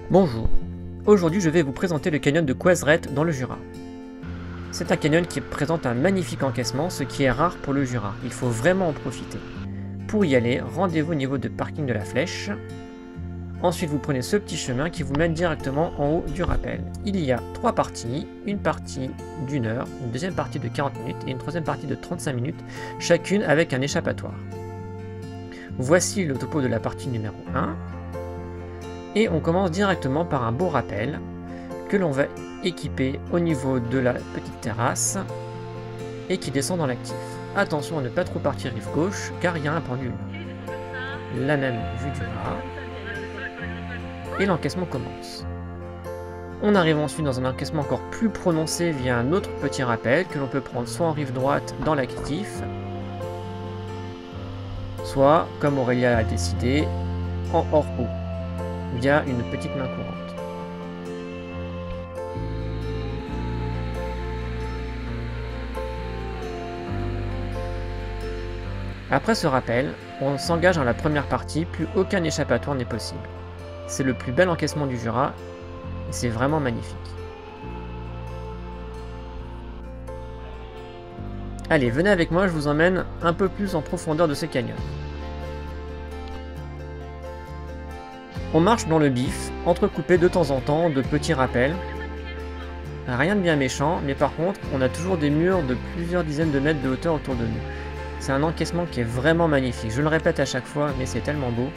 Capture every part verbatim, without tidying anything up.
Bonjour, aujourd'hui je vais vous présenter le canyon de Coiseret dans le Jura. C'est un canyon qui présente un magnifique encaissement, ce qui est rare pour le Jura, il faut vraiment en profiter. Pour y aller, rendez-vous au niveau de parking de la Flèche. Ensuite vous prenez ce petit chemin qui vous mène directement en haut du rappel. Il y a trois parties, une partie d'une heure, une deuxième partie de quarante minutes et une troisième partie de trente-cinq minutes, chacune avec un échappatoire. Voici le topo de la partie numéro un. Et on commence directement par un beau rappel que l'on va équiper au niveau de la petite terrasse et qui descend dans l'actif. Attention à ne pas trop partir rive gauche car il y a un pendule. La même vue du rat. Et l'encaissement commence. On arrive ensuite dans un encaissement encore plus prononcé via un autre petit rappel que l'on peut prendre soit en rive droite dans l'actif, soit, comme Aurélia a décidé, en hors-haut, via une petite main courante. Après ce rappel, on s'engage dans la première partie, plus aucun échappatoire n'est possible. C'est le plus bel encaissement du Jura, et c'est vraiment magnifique. Allez, venez avec moi, je vous emmène un peu plus en profondeur de ce canyon. On marche dans le bif, entrecoupé de temps en temps de petits rappels. Rien de bien méchant, mais par contre, on a toujours des murs de plusieurs dizaines de mètres de hauteur autour de nous. C'est un encaissement qui est vraiment magnifique. Je le répète à chaque fois, mais c'est tellement beau.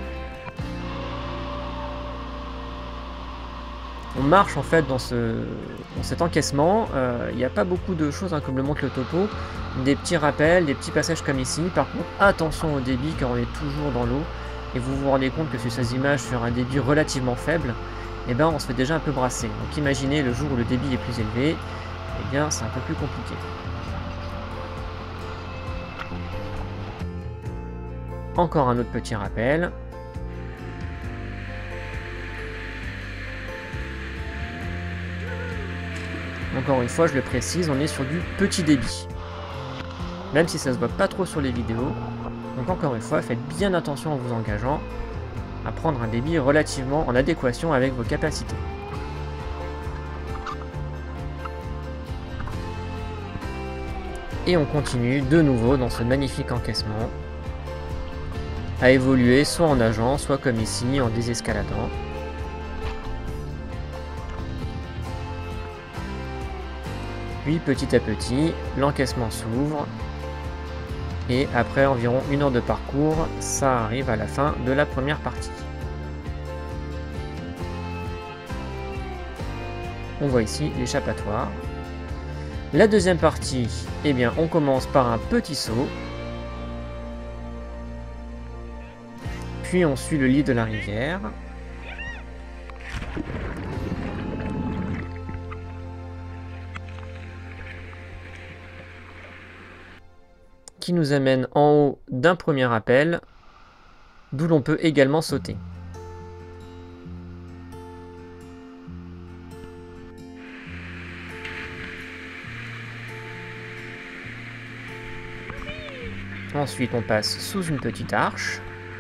On marche en fait dans, ce, dans cet encaissement. Euh, il n'y a pas beaucoup de choses, hein, comme le montre le topo. Des petits rappels, des petits passages comme ici. Par contre, attention au débit car on est toujours dans l'eau. Et vous vous rendez compte que sur ces images, sur un débit relativement faible, eh ben, on se fait déjà un peu brasser. Donc imaginez le jour où le débit est plus élevé, eh bien c'est un peu plus compliqué. Encore un autre petit rappel. Encore une fois, je le précise, on est sur du petit débit. Même si ça se voit pas trop sur les vidéos. Donc encore une fois, faites bien attention en vous engageant à prendre un débit relativement en adéquation avec vos capacités. Et on continue de nouveau dans ce magnifique encaissement à évoluer soit en nageant, soit comme ici en désescaladant. Puis petit à petit, l'encaissement s'ouvre. Et après environ une heure de parcours, ça arrive à la fin de la première partie. On voit ici l'échappatoire. La deuxième partie, eh bien, on commence par un petit saut. Puis on suit le lit de la rivière. Qui nous amène en haut d'un premier rappel, d'où l'on peut également sauter. Ensuite, on passe sous une petite arche.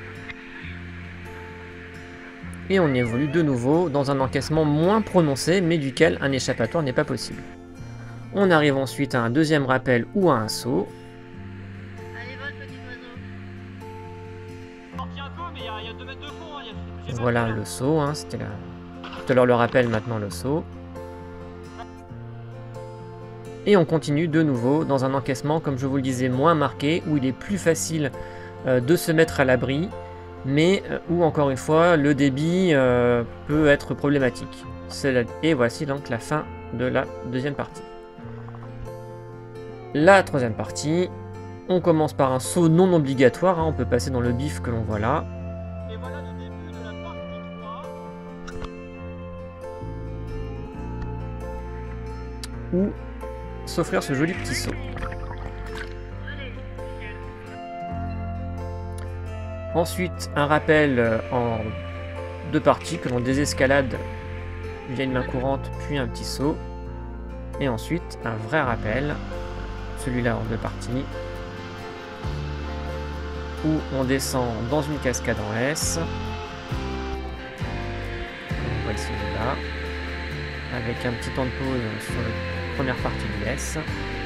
Et on évolue de nouveau dans un encaissement moins prononcé, mais duquel un échappatoire n'est pas possible. On arrive ensuite à un deuxième rappel ou à un saut. Voilà le saut, hein, c'était la... tout à l'heure le rappel, maintenant le saut. Et on continue de nouveau dans un encaissement, comme je vous le disais, moins marqué, où il est plus facile euh, de se mettre à l'abri, mais euh, où encore une fois le débit euh, peut être problématique. La... Et voici donc la fin de la deuxième partie. La troisième partie, on commence par un saut non obligatoire, hein, on peut passer dans le bif que l'on voit là. Ou s'offrir ce joli petit saut. Ensuite, un rappel en deux parties que l'on désescalade via une main courante, puis un petit saut. Et ensuite, un vrai rappel, celui-là en deux parties, où on descend dans une cascade en S. Vous ici là, avec un petit temps de pause sur la première partie du S.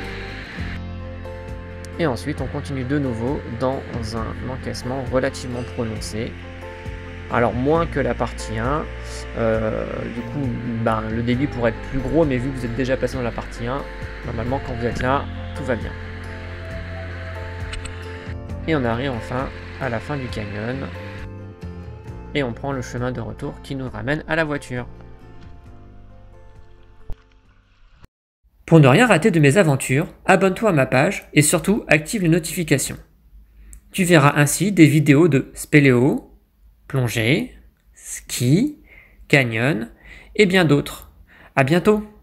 Et ensuite on continue de nouveau dans un encaissement relativement prononcé. Alors moins que la partie un, euh, du coup ben, le débit pourrait être plus gros, mais vu que vous êtes déjà passé dans la partie un, normalement quand vous êtes là, tout va bien. Et on arrive enfin à la fin du canyon, et on prend le chemin de retour qui nous ramène à la voiture. Pour ne rien rater de mes aventures, abonne-toi à ma page et surtout active les notifications. Tu verras ainsi des vidéos de spéléo, plongée, ski, canyon et bien d'autres. À bientôt!